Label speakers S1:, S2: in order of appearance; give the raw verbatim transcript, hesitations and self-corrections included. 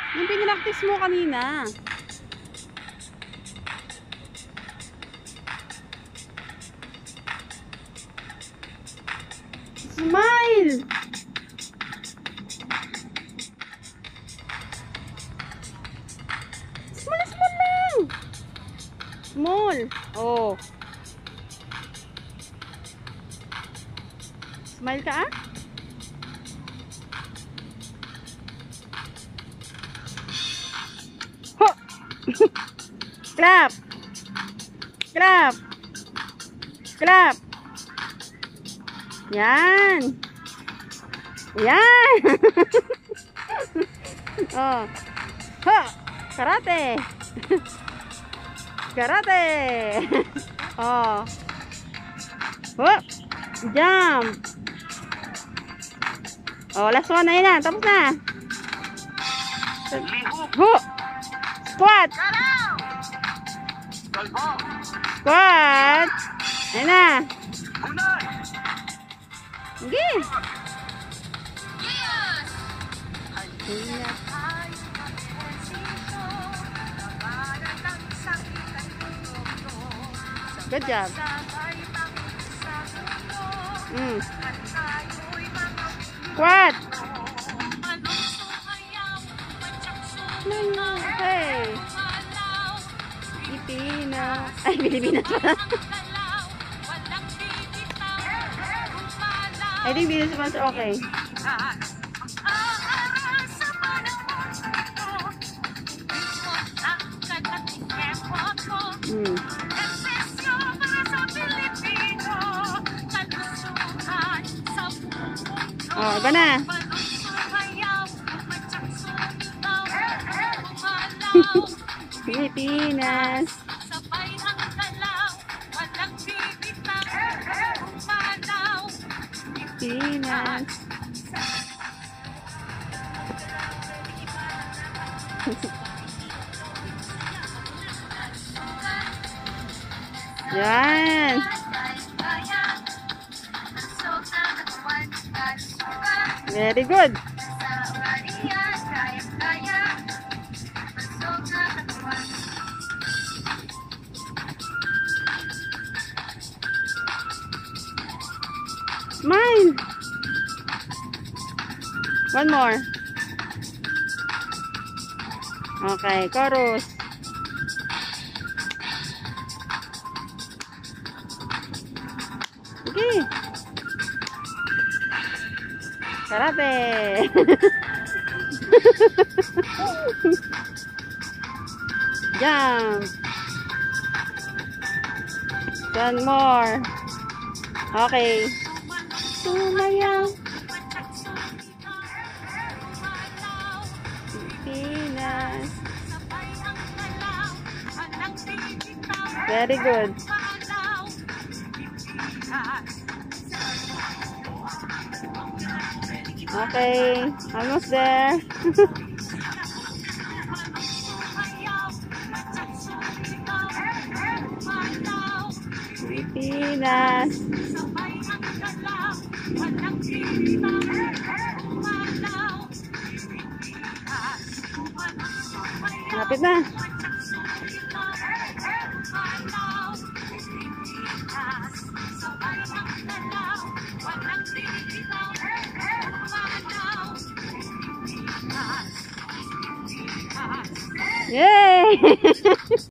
S1: Yung pinractice mo kanina. Smile! Small, small lang! Small! Oh. Smile ka ah? Ho! Clap! Clap! Clap! Yan! Yan! Oh. Ha! Karate! Karate! Oh. Hop! Jump! Oh, last one na yun na. Tapos na. Ho! Squat! Squat! Ayun na. Sige. Good job. Mm. Squat. Okay. Pilipinas. Ay, Pilipinas pala. I think this one's okay. Mm. Oh, iba na. Pilipinas. Pilipinas. Yan. Very good. Smile. One more. Okay, chorus. Okay. Karate. Jump. One more. Okay. Sumayaw. Pilipinas. Very good. Okay, almost there. Pilipinas. Lapit na. Yay!